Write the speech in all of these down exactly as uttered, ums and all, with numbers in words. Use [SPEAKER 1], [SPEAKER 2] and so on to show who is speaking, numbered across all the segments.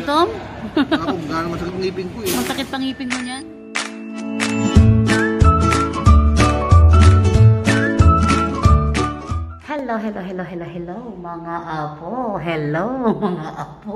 [SPEAKER 1] gutom?
[SPEAKER 2] Ako, gano'n masakit ang ngipin ko eh.
[SPEAKER 1] Masakit pang ngipin mo niyan? Hello, hello, hello, hello, hello, mga apo. Hello, mga apo.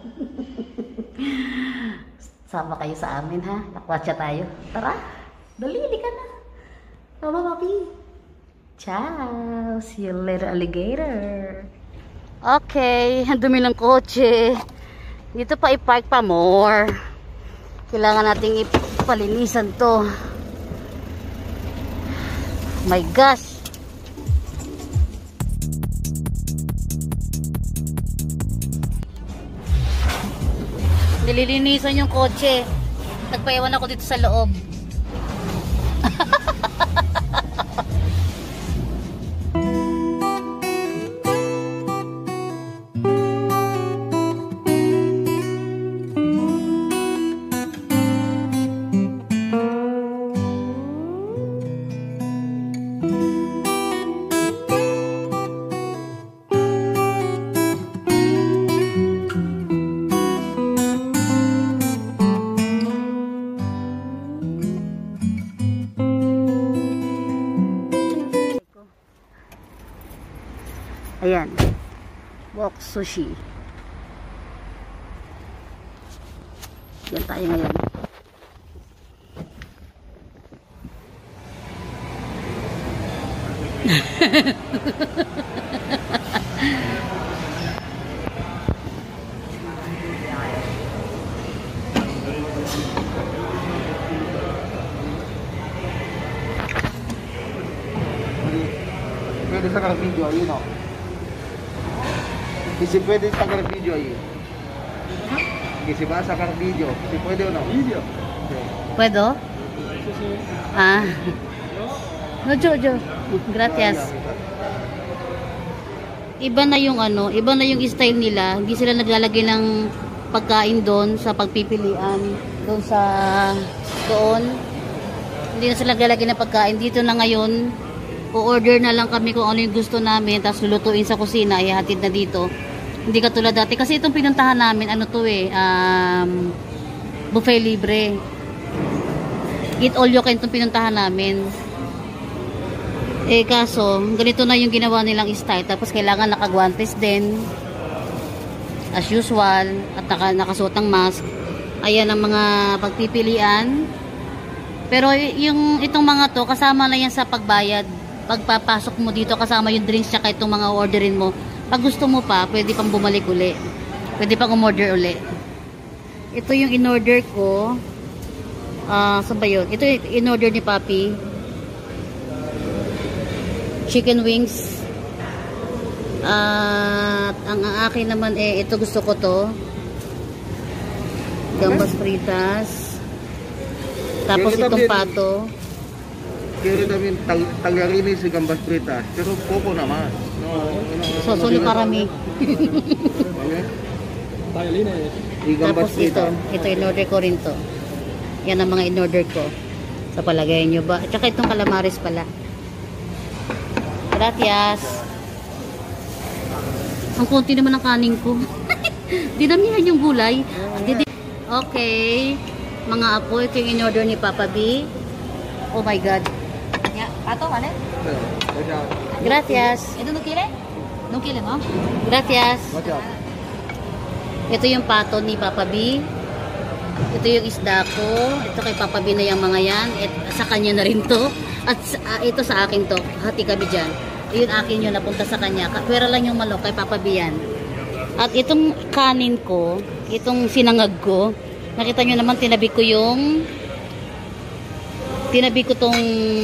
[SPEAKER 1] Sama kayo sa amin ha. Nakwatsa tayo. Tara, dalili ka na. Mama, papi. Ciao. See you later, alligator. Okay, ang dumi ng kotse. Dito pa i-park pa more. Kailangan nating ipalinisan to. My gosh. Nililinisan yung kotse. Nagpaiwan ako dito sa loob. Ayan, Wok Sushi. Yan tayo ngayon.
[SPEAKER 2] Pwede sa kang video, ayun o. Kasi pwede sa kang video ayun. Kasi ba sa kang video? Kasi pwede o no? Video.
[SPEAKER 1] Pwede? Ah. No, Jojo. Gracias. Iba na yung ano, iba na yung style nila. Hindi sila naglalagay ng pagkain doon sa pagpipilian. Doon sa doon. Hindi na sila naglalagay ng pagkain. Dito na ngayon, o-order na lang kami kung ano yung gusto namin. Tapos lulutuin sa kusina, ihatid na dito. Hindi katulad dati. Kasi itong pinuntahan namin, ano to eh, um, buffet libre. Eat all you can itong pinuntahan namin. Eh kaso, ganito na yung ginawa nilang style. Tapos kailangan nakagwantes din. As usual. At naka, nakasuot ng mask. Ayan ang mga pagpipilian. Pero yung itong mga to, kasama na yan sa pagbayad. Pagpapasok mo dito, kasama yung drinks tsaka itong mga orderin mo. Pag gusto mo pa, pwede pang bumalik uli. Pwede pang umorder uli. Ito yung in-order ko. Ah, uh, saan ba yun? Ito yung in-order ni Papi. Chicken wings. At uh, ang akin naman eh, ito gusto ko to. Gambas fritas. Tapos itong pato.
[SPEAKER 2] Kaya namin tagarini si gambas fritas. Pero poco naman. No,
[SPEAKER 1] so, solo karami. Tapos ito. Ito in-order ko rin to. Yan ang mga in-order ko. Sa palagay nyo ba? At saka itong calamares pala. Gracias. Ang konti naman ng kanin ko. Dinamihan yung gulay. Okay. Mga apo, ito yung in-order ni Papa B. Oh my God. Ya, pato, ¿vale? Gracias. ¿Ito no quiere? No quiere, no? Gracias. Ito yung pato ni Papa B. Ito yung isda ko. Ito kay Papa B na yung mga yan. At sa kanya na rin to. At uh, ito sa akin to. Hati kami dyan. Yun akin yun, napunta sa kanya. Pwera lang yung manok kay Papa B yan. At itong kanin ko, itong sinangag ko, nakita nyo naman, tinabi ko yung tinabi ko tong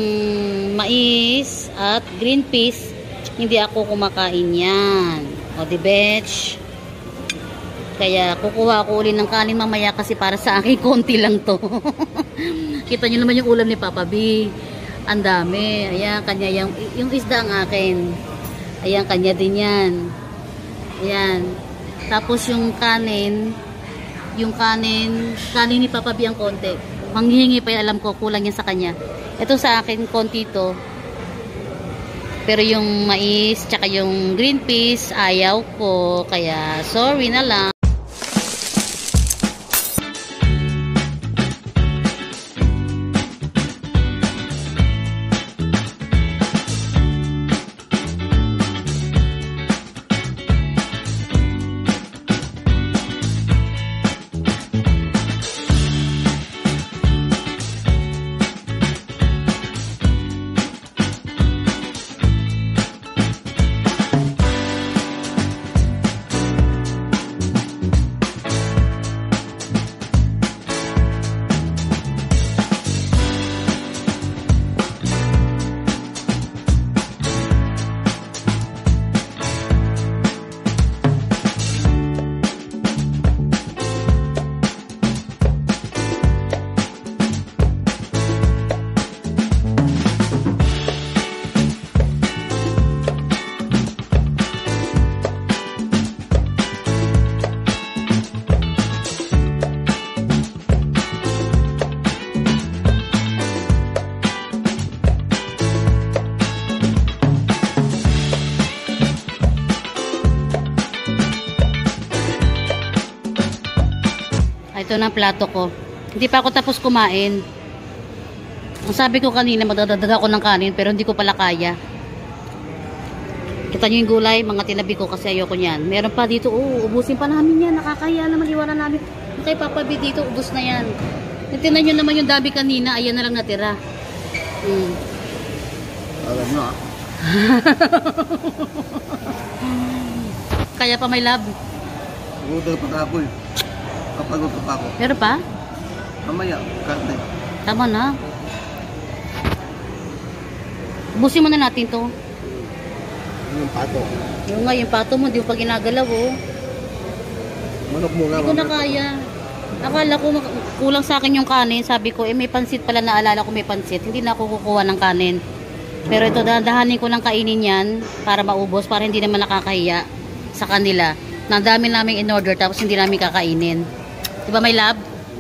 [SPEAKER 1] mais at green peas. Hindi ako kumakain yan. O di betch. Kaya kukuha ako uli ng kanin mamaya kasi para sa akin konti lang to. Kita nyo naman yung ulam ni Papa B. Ang dami. Ayan, kanya yung, yung isda ang akin. Ayan, kanya din yan. Ayan. Tapos yung kanin, yung kanin, kanin ni Papa B ang konti. Manghihingi pa, alam ko, kulang yan sa kanya. Ito sa akin, konti to. Pero yung mais, tsaka yung green peas, ayaw ko. Kaya, sorry na lang. Ito na ang plato ko. Hindi pa ako tapos kumain. Ang sabi ko kanina, magdadagdag ako ng kanin, pero hindi ko pala kaya. Kita nyo yung gulay, mga tinabi ko kasi ayoko niyan. Meron pa dito, oh, ubusin pa namin yan. Nakakaya naman, iwanan namin. Kay Papa B dito, ubus na yan. Tingnan nyo naman yung dami kanina, ayan na lang natira. Hmm.
[SPEAKER 2] Alam nyo ah.
[SPEAKER 1] Kaya pa may lab.
[SPEAKER 2] Pagod pa ako eh. Kapagod pa ako.
[SPEAKER 1] Meron pa?
[SPEAKER 2] Mamaya, karte.
[SPEAKER 1] Tama na. Ubusin mo na natin to.
[SPEAKER 2] Yung pato.
[SPEAKER 1] Yung nga, yung pato mo, di mo pa ginagalaw, oh.
[SPEAKER 2] Manok muna.
[SPEAKER 1] Hindi ko na kaya. Akala ko kulang sa akin yung kanin. Sabi ko, eh may pansit pala, naalala ko may pansit. Hindi na ako kukuha ng kanin. Pero ito, dahan-dahanin ko lang kainin yan para maubos, para hindi naman nakakahiya sa kanila. Na dami namin in order tapos hindi namin kakainin. Diba may lab?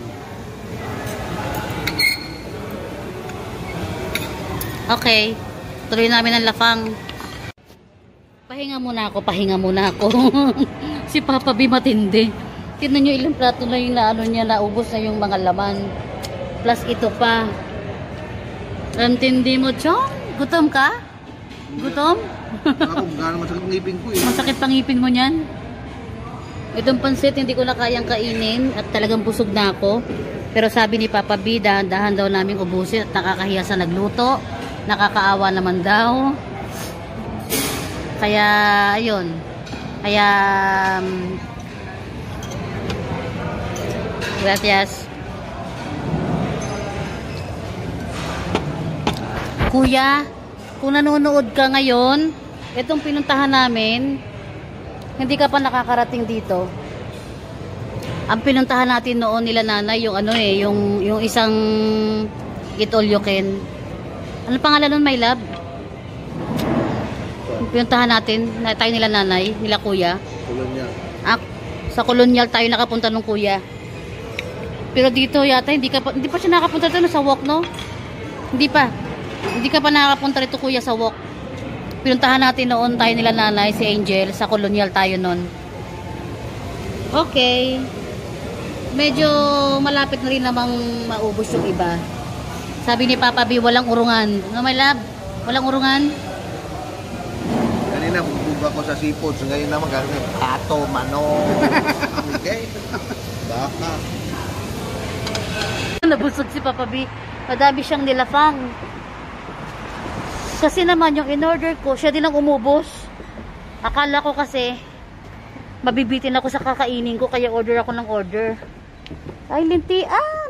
[SPEAKER 1] Okay. Tuloy namin ang lafang. Pahinga muna ako, pahinga muna ako. Si Papa B matindi. Tignan nyo ilang plato na yung naano niya, naubos na yung mga laman. Plus ito pa. Ang tindi mo, Chong. Gutom ka? Gutom?
[SPEAKER 2] Ako, gano'n masakit ang ngipin ko eh.
[SPEAKER 1] Masakit pang ngipin mo niyan? Itong pansit, hindi ko na kayang kainin at talagang busog na ako. Pero sabi ni Papa B, dahan-dahan daw naming ubusin at nakakahiya sa nagluto. Nakakaawa naman daw. Kaya, ayun. Kaya, um, gracias. Kuya, kung nanonood ka ngayon, itong pinuntahan namin, hindi ka pa nakakarating dito. Ang pinuntahan natin noon nila nanay, yung ano eh, yung, yung isang eat all you can. Ano pangalan nun, my love? Pinuntahan natin, na tayo nila nanay, nila kuya.
[SPEAKER 2] Kolonyal.
[SPEAKER 1] Ah, sa kolonyal tayo nakapunta nung kuya. Pero dito yata, hindi, ka pa, hindi pa siya nakapunta dito sa walk, no? Hindi pa. Hindi ka pa nakapunta rito kuya sa walk. Pinuntahan natin noon tayo nila nanay, si Angel, sa kolonyal tayo noon. Okay. Medyo malapit na rin namang maubos yung iba. Sabi ni Papa B, walang urungan. No, my love? Walang urungan?
[SPEAKER 2] Kanina, bubog ako sa seafoods. Ngayon naman, gano'n yung pato, manok. Okay? Baka.
[SPEAKER 1] Nabusog si Papa B. Madami siyang nilafang. Kasi naman yung in-order ko, siya din ang umubos. Akala ko kasi mabibitin ako sa kakainin ko, kaya order ako ng order. Ay, linti. Ah!